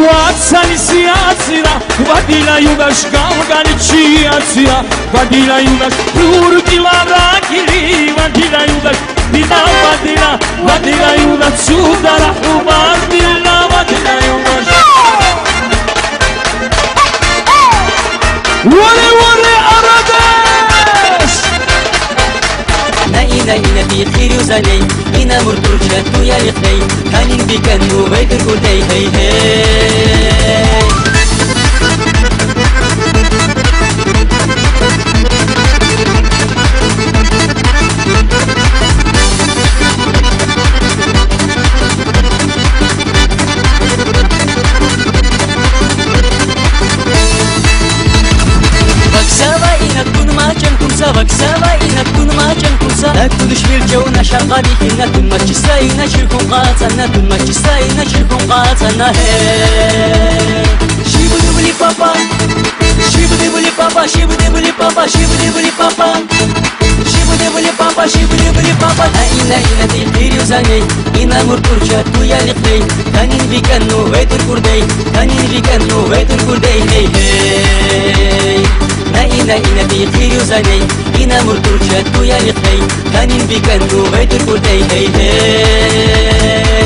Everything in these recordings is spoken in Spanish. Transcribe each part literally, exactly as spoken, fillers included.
Łaca iniciacja, wadila judasz galganicia, wadila judasz plurgila rakili, wadila judasz dina wadila, wadila judasz sudara ubadila, wadila judasz. Wale wale aradesh. Na ina ina fi khiri uzalay, ina murturja tu ya liqay, kanin bikanu baytur kulay hey hey. Vaksava ina kun macam kusa, aku dushmir jauh syaqali ina kun macisa ina shirkun qatana kun macisa ina shirkun qatana hey. Shibu dibuli papa, shibu dibuli papa, shibu dibuli papa, shibu dibuli papa, shibu dibuli papa, shibu dibuli papa. Na ina ina tilkiri uzanay, ina murturja tu ya liqday, kanin bikanu baytur kurday, kanin bikanu baytur kurday hey hey. Na ina ina fi khiri uzanay, ina murturja tu ya liqday, kanin bikanu baytur kurday hey hey.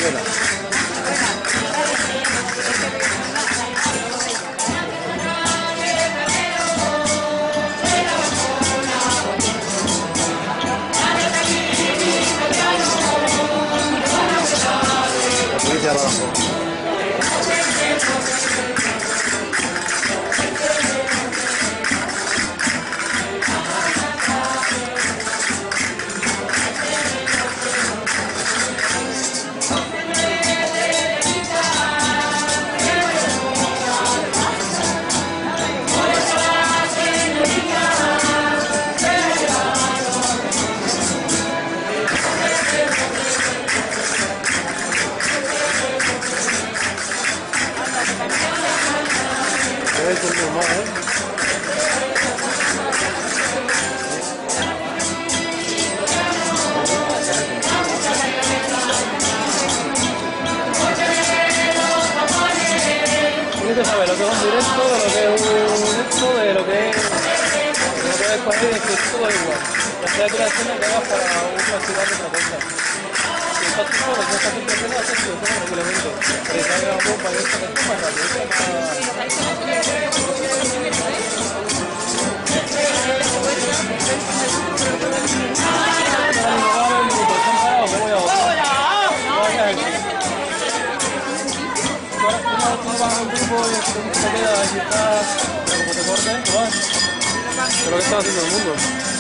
Venezuela. La policía va abajo. Eso es normal, ¿eh? Tienes que saber lo que es un directo, de lo que es un esto, de lo que es... de lo que es cualquier esto, todo igual. Ya sea que la escena que hagas para un festival de otra cosa. Si estás tú solo, no estás tú haciendo, haces tu escena regularmente. Pero si hay una bomba y esto que es más rápido, es más... Pero ¿qué está haciendo el mundo?